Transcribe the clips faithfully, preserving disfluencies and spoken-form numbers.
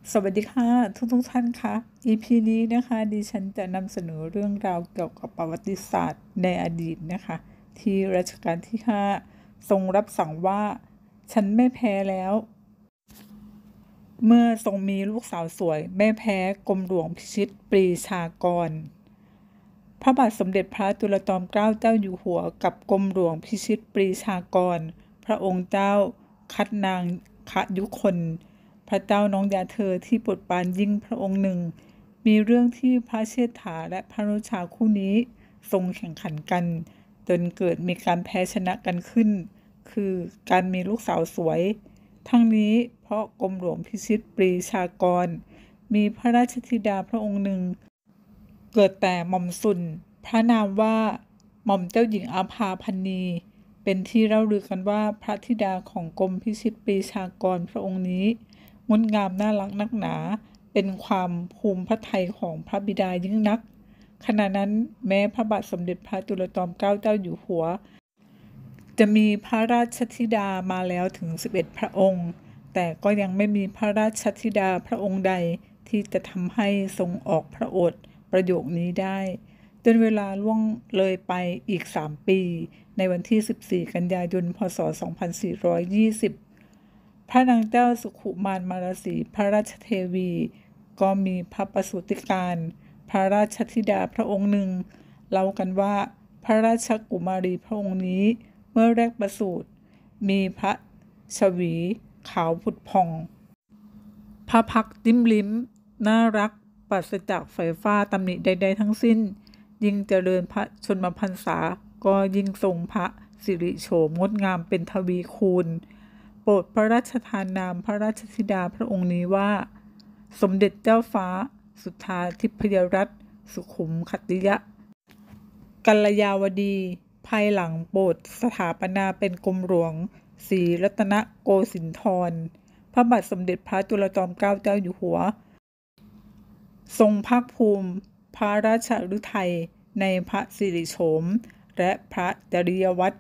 สวัสดีค่ะทุกทุกท่านค่ะ อี พี นี้นะคะดิฉันจะนำเสนอเรื่องราวเกี่ยวกับประวัติศาสตร์ในอดีตนะคะที่รัชกาลที่ห้าทรงรับสั่งว่าฉันไม่แพ้แล้วเมื่อทรงมีลูกสาวสวยไม่แพ้กรมหลวงพิชิตปรีชากรพระบาทสมเด็จพระจุลจอมเกล้าเจ้าอยู่หัวกับกรมหลวงพิชิตปรีชากรพระองค์เจ้าคัดนางขยุคนพระเจ้าน้องยาเธอที่โปรดปรานยิ่งพระองค์หนึ่งมีเรื่องที่พระเชษฐาและพระนุชาคู่นี้ทรงแข่งขันกันจนเกิดมีการแพ้ชนะกันขึ้นคือการมีลูกสาวสวยทั้งนี้เพราะกรมหลวงพิชิตปรีชากรมีพระราชธิดาพระองค์หนึ่งเกิดแต่หม่อมสุนพระนามว่าหม่อมเจ้าหญิงอาภาพันนีเป็นที่เล่าลือกันว่าพระธิดาของกรมพิชิตปรีชากรพระองค์นี้งดงามน่ารักนักหนาเป็นความภูมิพระทัยของพระบิดายิ่งนักขณะนั้นแม้พระบาทสมเด็จพระจุลจอมเกล้าเจ้าอยู่หัวจะมีพระราชธิดามาแล้วถึงสิบเอ็ดพระองค์แต่ก็ยังไม่มีพระราชธิดาพระองค์ใดที่จะทำให้ทรงออกพระโอษฐ์ประโยคนี้ได้จนเวลาล่วงเลยไปอีกสามปีในวันที่สิบสี่กันยายนพ.ศ. สองพันสี่ร้อยยี่สิบพระนางเจ้าสุขุมารมารสีพระราชเทวีก็มีพระประสูติการพระราชธิดาพระองค์หนึ่งเล่ากันว่าพระราชกุมารีพระองค์นี้เมื่อแรกประสูติมีพระชวีขาวผุดผ่องพระพักตร์จิ้มลิ้มน่ารักปราศจากไฟฟ้าตำหนิใดๆทั้งสิ้นยิ่งเจริญพระชนมพรรษาก็ยิ่งทรงพระสิริโฉมงดงามเป็นทวีคูณโปรดพระราชทานนามพระราชธิดาพระองค์นี้ว่าสมเด็จเจ้าฟ้าสุทธาทิพยรัตน์สุขุมคติยะกัลยาวดีภายหลังโปรดสถาปนาเป็นกรมหลวงศรีรัตนโกสินทรพระบาทสมเด็จพระจุลจอมเกล้าเจ้าอยู่หัวทรงภาคภูมิพระราชฤทัยในพระสิริโฉมและพระจริยวัตร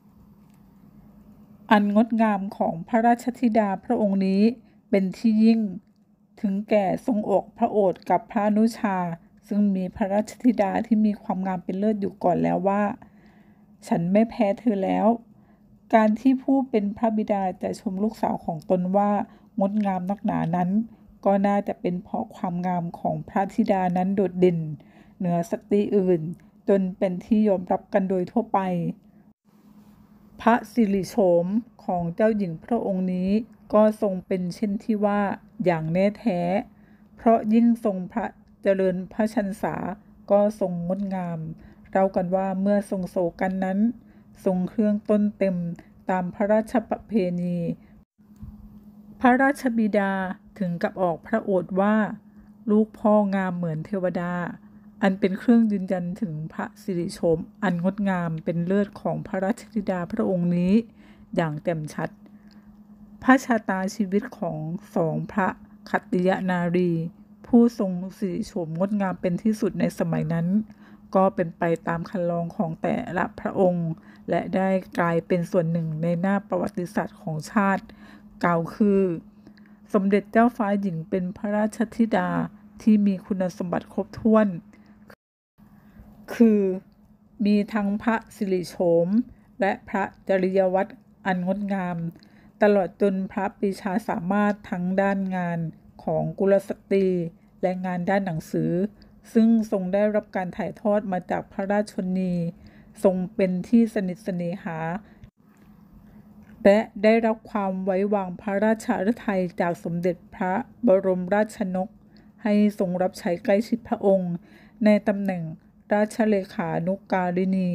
อันงดงามของพระราชธิดาพระองค์นี้เป็นที่ยิ่งถึงแก่ทรงออกพระโอษฐ์กับพระอนุชาซึ่งมีพระราชธิดาที่มีความงามเป็นเลิศอยู่ก่อนแล้วว่าฉันไม่แพ้เธอแล้วการที่ผู้เป็นพระบิดาจะชมลูกสาวของตนว่างดงามนักหนานั้นก็น่าจะเป็นเพราะความงามของพระธิดานั้นโดดเด่นเหนือสตรีอื่นจนเป็นที่ยอมรับกันโดยทั่วไปพระสิริโฉมของเจ้าหญิงพระองค์นี้ก็ทรงเป็นเช่นที่ว่าอย่างแน่แท้เพราะยิ่งทรงพระเจริญพระชรรษาก็ทรงงดงามเล่ากันว่าเมื่อทรงโศกันนั้นทรงเครื่องต้นเต็มตามพระราชประเพณีพระราชบิดาถึงกับออกพระโอษฐ์ว่าลูกพ่องามเหมือนเทวดาอันเป็นเครื่องยืนยันถึงพระสิริโฉมอันงดงามเป็นเลิศของพระราชธิดาพระองค์นี้อย่างแจ่มชัดพระชะตาชีวิตของสองพระขัตติยนารีผู้ทรงสิริโฉมงดงามเป็นที่สุดในสมัยนั้นก็เป็นไปตามคันลองของแต่ละพระองค์และได้กลายเป็นส่วนหนึ่งในหน้าประวัติศาสตร์ของชาติกล่าวคือสมเด็จเจ้าฟ้าหญิงเป็นพระราชธิดาที่มีคุณสมบัติครบถ้วนคือมีทั้งพระสิริโฉมและพระจริยวัตรอันงดงามตลอดจนพระปรีชาสามารถทั้งด้านงานของกุลสตรีและงานด้านหนังสือซึ่งทรงได้รับการถ่ายทอดมาจากพระราชชนีทรงเป็นที่สนิทสเนหาและได้รับความไว้วางพระราชฤทัยจากสมเด็จพระบรมราชนกให้ทรงรับใช้ใกล้ชิดพระองค์ในตำแหน่งราชเลขานุการินี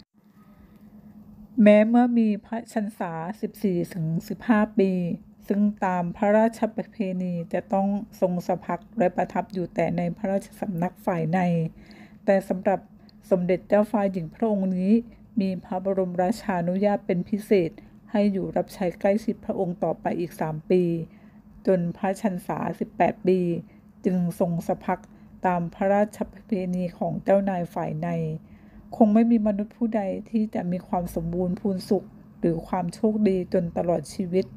แม้เมื่อมีพระชรรษา สิบสี่ถึงสิบห้า ปีซึ่งตามพระราชประเพณีจะต้องทรงสะพักและประทับอยู่แต่ในพระราชสำนักฝ่ายในแต่สำหรับสมเด็จเจ้าฟ้าหญิงพระองค์นี้มีพระบรมราชานุญาตเป็นพิเศษให้อยู่รับใช้ใกล้ชิดพระองค์ต่อไปอีกสามปีจนพระชรรษา สิบแปด ปีจึงทรงสะพักตามพระราชประเพณีของเจ้านายฝ่ายในคงไม่มีมนุษย์ผู้ใดที่จะมีความสมบูรณ์พูนสุขหรือความโชคดีจนตลอดชีวิต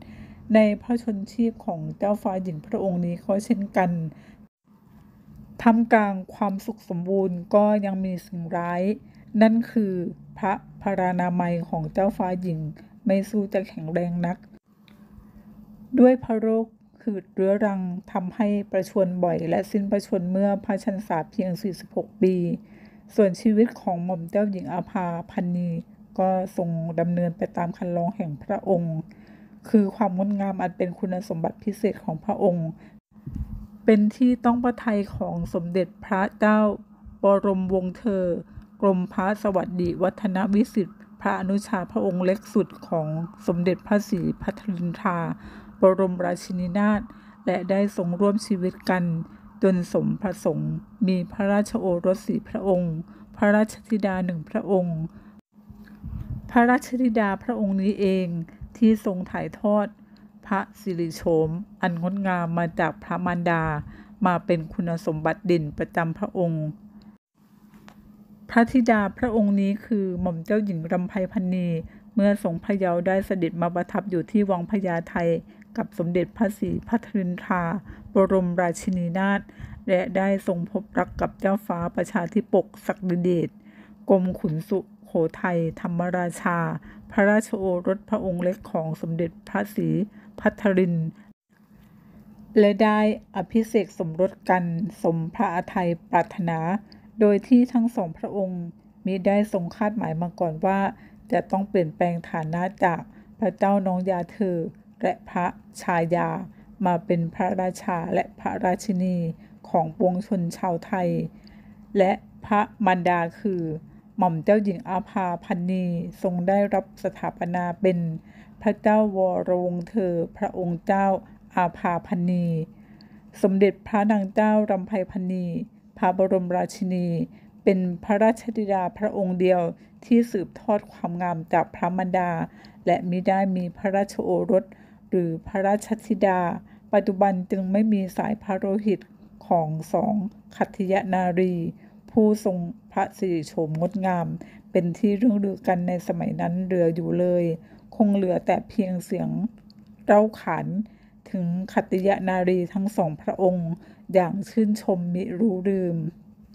ในพระชนชีพของเจ้าฟ้าหญิงพระองค์นี้ก็เช่นกันท่ามกลางความสุขสมบูรณ์ก็ยังมีสิ่งร้ายนั่นคือพระพรานามัยของเจ้าฟ้าหญิงไม่สู้จะแข็งแรงนักด้วยพระโรคหืดเรื้อรังทำให้ประชวรบ่อยและสิ้นพระชนเมื่อพระชนสาเพียงสี่สิบหกปีส่วนชีวิตของหม่อมเจ้าหญิงอาภาพันนีก็ทรงดำเนินไปตามคันลองแห่งพระองค์คือความงดงามอันเป็นคุณสมบัติพิเศษของพระองค์เป็นที่ต้องพระทัยของสมเด็จพระเจ้าบรมวงศ์เธอกรมพระสวัสดิวัฒนวิสิทธิพระอนุชาพระองค์เล็กสุดของสมเด็จพระศรีพัทรินทราบรมราชินีนาถและได้ทรงร่วมชีวิตกันจนสมประสงค์มีพระราชโอรสสี่พระองค์พระราชธิดาหนึ่งพระองค์พระราชธิดาพระองค์นี้เองที่ทรงถ่ายทอดพระสิริโฉมอันงดงามมาจากพระมารดามาเป็นคุณสมบัติเด่นประจำพระองค์พระธิดาพระองค์นี้คือหม่อมเจ้าหญิงรำไพพรรณีเมื่อทรงพระเยาว์ได้เสด็จมาประทับอยู่ที่วังพญาไทกับสมเด็จพระศรีพัทรินทราบรมราชินีนาถและได้ทรงพบรักกับเจ้าฟ้าประชาธิปกศักดิเดชกรมขุนสุโขทัยธรรมราชาพระราชโอรสพระองค์เล็กของสมเด็จพระศรีพัทรินและได้อภิเษกสมรสกันสมพระอาทัยปรารถนาโดยที่ทั้งสองพระองค์มิได้ทรงคาดหมายมาก่อนว่าจะต้องเปลี่ยนแปลงฐานะจากพระเจ้าน้องยาเธอและพระชายามาเป็นพระราชาและพระราชินีของปวงชนชาวไทยและพระมารดาคือหม่อมเจ้าหญิงอาภาพันนีทรงได้รับสถาปนาเป็นพระเจ้าวรวงศ์เธอพระองค์เจ้าอาภาพันนีสมเด็จพระนางเจ้ารำไพพรรณีพระบรมราชินีเป็นพระราชธิดาพระองค์เดียวที่สืบทอดความงามจากพระมารดาและมิได้มีพระราชโอรสหรือพระราชธิดาปัจจุบันจึงไม่มีสายพระโลหิตของสองขัตติยนารีผู้ทรงพระสิริโฉมงดงามเป็นที่เรื่องลือกันในสมัยนั้นเหลืออยู่เลยคงเหลือแต่เพียงเสียงเล่าขานถึงขัตติยนารีทั้งสองพระองค์อย่างชื่นชมมิรู้ลืม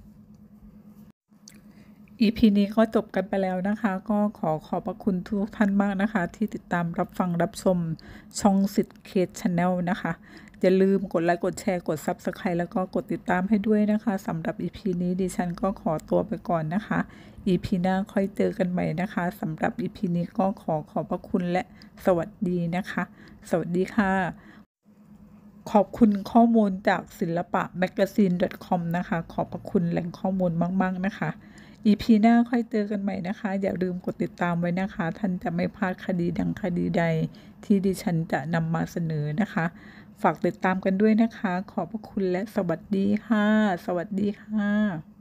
อี พี นี้ก็จบกันไปแล้วนะคะก็ขอขอบพระคุณทุกท่านมากนะคะที่ติดตามรับฟังรับชมช่องสิทธิ์เคส Channel นะคะอย่าลืมกดไลค์กดแชร์กด ซับสไครบ์ แล้วก็กดติดตามให้ด้วยนะคะสำหรับ อี พี นี้ดิฉันก็ขอตัวไปก่อนนะคะ อี พี หน้าค่อยเจอกันใหม่นะคะสำหรับ อี พี นี้ก็ขอขอบพระคุณและสวัสดีนะคะสวัสดีค่ะขอบคุณข้อมูลจากศิลปะแมกกาซีน .com นะคะขอบพระคุณแหล่งข้อมูลมากๆนะคะ อี พี หน้าค่อยเจอกันใหม่นะคะอย่าลืมกดติดตามไว้นะคะท่านจะไม่พลาดคดีดังคดีใดที่ดิฉันจะนำมาเสนอนะคะฝากติดตามกันด้วยนะคะขอบพระคุณและสวัสดีค่ะสวัสดีค่ะ